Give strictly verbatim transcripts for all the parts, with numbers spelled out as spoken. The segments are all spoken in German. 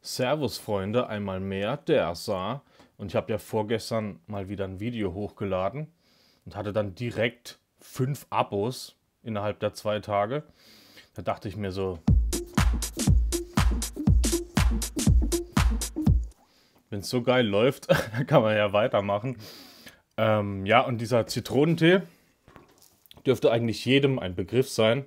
Servus Freunde, einmal mehr, der Sa. Und ich habe ja vorgestern mal wieder ein Video hochgeladen und hatte dann direkt fünf Abos innerhalb der zwei Tage. Da dachte ich mir so, wenn es so geil läuft, kann man ja weitermachen. Ähm, ja, und dieser Zitronentee dürfte eigentlich jedem ein Begriff sein.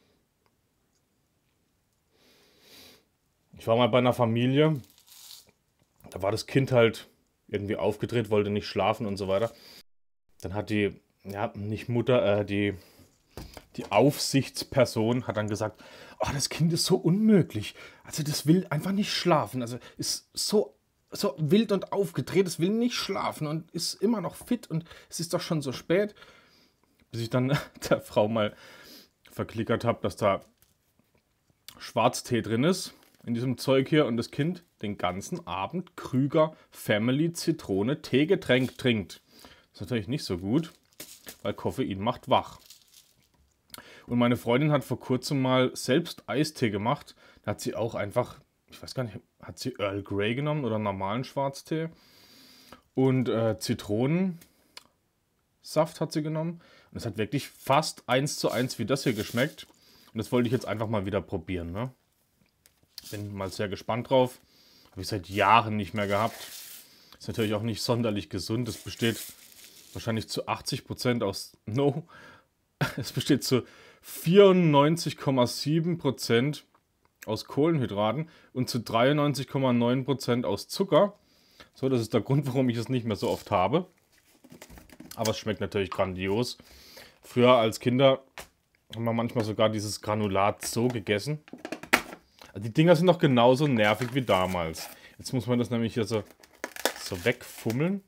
Ich war mal bei einer Familie, da war das Kind halt irgendwie aufgedreht, wollte nicht schlafen und so weiter. Dann hat die, ja, nicht Mutter, äh, die, die Aufsichtsperson hat dann gesagt, oh, das Kind ist so unmöglich. Also das will einfach nicht schlafen. Also ist so, so wild und aufgedreht, es will nicht schlafen und ist immer noch fit und es ist doch schon so spät. Bis ich dann der Frau mal verklickert habe, dass da Schwarztee drin ist in diesem Zeug hier und das Kind den ganzen Abend Krüger Family Zitrone Teegetränk trinkt. Das ist natürlich nicht so gut, weil Koffein macht wach. Und meine Freundin hat vor kurzem mal selbst Eistee gemacht. Da hat sie auch einfach, ich weiß gar nicht, hat sie Earl Grey genommen oder normalen Schwarztee und äh, Zitronensaft hat sie genommen. Und es hat wirklich fast eins zu eins wie das hier geschmeckt. Und das wollte ich jetzt einfach mal wieder probieren. Ne? Bin mal sehr gespannt drauf. Habe ich seit Jahren nicht mehr gehabt. Ist natürlich auch nicht sonderlich gesund. Es besteht wahrscheinlich zu achtzig Prozent aus... No. Es besteht zu vierundneunzig Komma sieben Prozent aus Kohlenhydraten und zu dreiundneunzig Komma neun Prozent aus Zucker. So, das ist der Grund, warum ich es nicht mehr so oft habe. Aber es schmeckt natürlich grandios. Früher als Kinder haben wir manchmal sogar dieses Granulat so gegessen. Die Dinger sind noch genauso nervig wie damals. Jetzt muss man das nämlich hier so, so wegfummeln.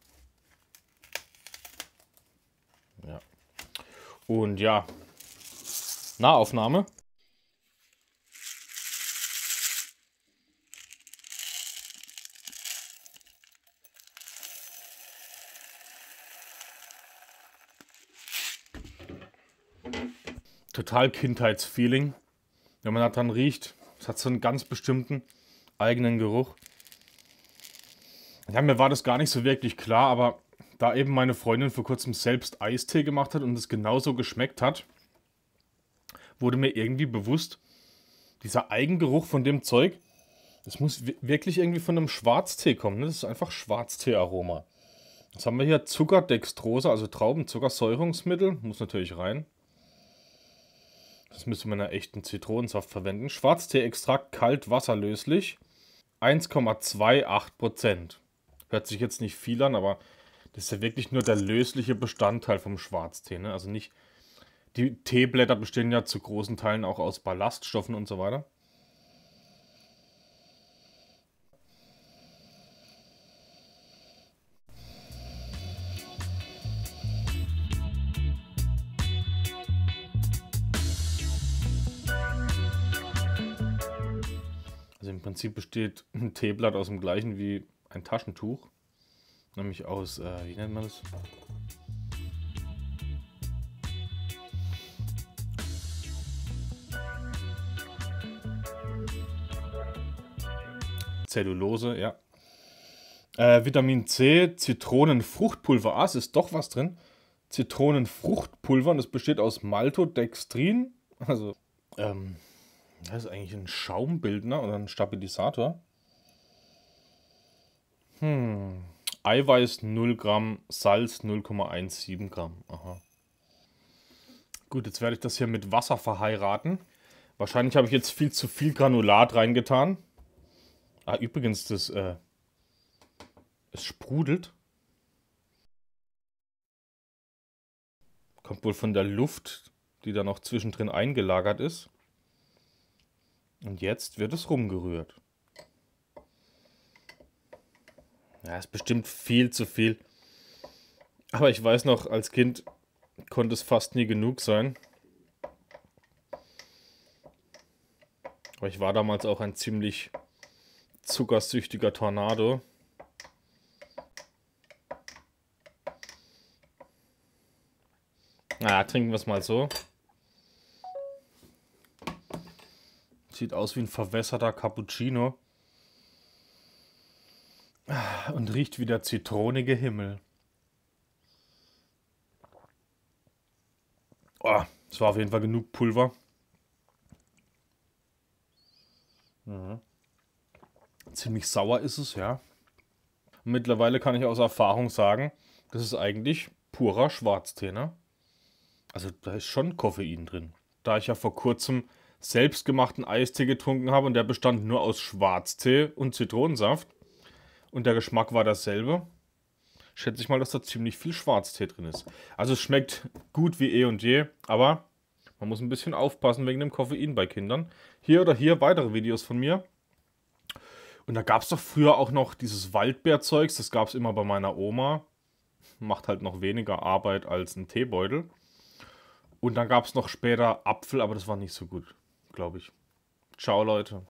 Ja. Und ja, Nahaufnahme. Total Kindheitsfeeling. Wenn man da dran riecht, es hat so einen ganz bestimmten eigenen Geruch. Ja, mir war das gar nicht so wirklich klar, aber da eben meine Freundin vor kurzem selbst Eistee gemacht hat und es genauso geschmeckt hat, wurde mir irgendwie bewusst, dieser Eigengeruch von dem Zeug, das muss wirklich irgendwie von einem Schwarztee kommen. Ne? Das ist einfach Schwarztee-Aroma. Jetzt haben wir hier Zuckerdextrose, also Traubenzucker-Säurungsmittel, muss natürlich rein. Das müsste man in einer echten Zitronensaft verwenden. Schwarztee-Extrakt kalt wasserlöslich. eins Komma achtundzwanzig Prozent. Hört sich jetzt nicht viel an, aber das ist ja wirklich nur der lösliche Bestandteil vom Schwarztee. Ne? Also nicht. Die Teeblätter bestehen ja zu großen Teilen auch aus Ballaststoffen und so weiter. Also im Prinzip besteht ein Teeblatt aus dem gleichen wie ein Taschentuch. Nämlich aus, äh, wie nennt man das? Zellulose, ja. Äh, Vitamin C, Zitronenfruchtpulver. Ah, es ist doch was drin. Zitronenfruchtpulver und das besteht aus Maltodextrin. Also, ähm, das ist eigentlich ein Schaumbildner oder ein Stabilisator. Hm. Eiweiß null Gramm, Salz null Komma siebzehn Gramm. Aha. Gut, jetzt werde ich das hier mit Wasser verheiraten. Wahrscheinlich habe ich jetzt viel zu viel Granulat reingetan. Ah, übrigens, das, äh, es sprudelt. Kommt wohl von der Luft, die da noch zwischendrin eingelagert ist. Und jetzt wird es rumgerührt. Ja, ist bestimmt viel zu viel. Aber ich weiß noch, als Kind konnte es fast nie genug sein. Aber ich war damals auch ein ziemlich zuckersüchtiger Tornado. Na, trinken wir es mal so. Sieht aus wie ein verwässerter Cappuccino. Und riecht wie der zitronige Himmel. Oh, es war auf jeden Fall genug Pulver. Mhm. Ziemlich sauer ist es, ja. Und mittlerweile kann ich aus Erfahrung sagen, das ist eigentlich purer Schwarztee, ne? Also da ist schon Koffein drin. Da ich ja vor kurzem selbstgemachten Eistee getrunken habe und der bestand nur aus Schwarztee und Zitronensaft und der Geschmack war dasselbe, schätze ich mal, dass da ziemlich viel Schwarztee drin ist. Also es schmeckt gut wie eh und je, aber man muss ein bisschen aufpassen wegen dem Koffein bei Kindern. Hier oder hier weitere Videos von mir. Und da gab es doch früher auch noch dieses Waldbeerzeugs, das gab es immer bei meiner Oma. Macht halt noch weniger Arbeit als ein Teebeutel. Und dann gab es noch später Apfel, aber das war nicht so gut, glaube ich. Ciao, Leute.